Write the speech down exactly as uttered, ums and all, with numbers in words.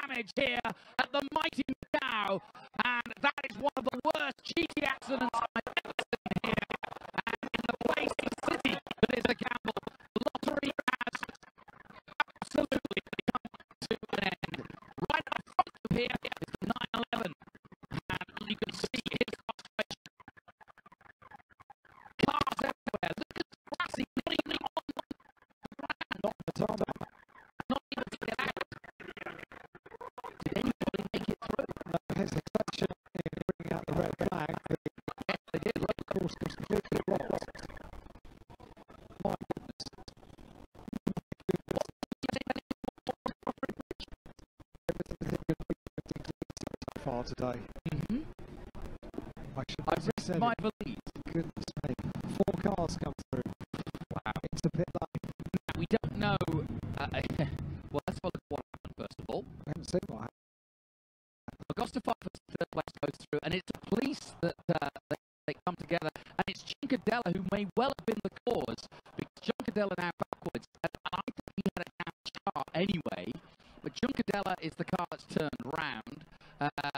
damage here at the Mighty Macau, and that is one of the worst cheeky accidents I've ever seen here. And in the racing city that is the Campbell, the lottery has absolutely come to an end. Right up front of here is the nine eleven, and you can see his frustration. Cars everywhere. Look at the grassy, not even on the ground. Not the tarmac. Not even to get out. Did anybody make it through? No hesitation in bringing out the red flag. Yes, they did. The course was completely blocked. My goodness. Everything could be so far today. Mm-hmm. I should I have said my it. belief. Goodness me. Four cars come through. Wow. It's a bit late. We don't know. Uh, well, let's have a look at what happened first of all. I haven't seen what happened. Augusta Pfeiffer's third place goes through, and it's the police that uh, they, they come together, and it's Juncadella who may well have been the cause, because Juncadella now backwards, and I think he had a damaged car anyway, but Juncadella is the car that's turned round. Uh,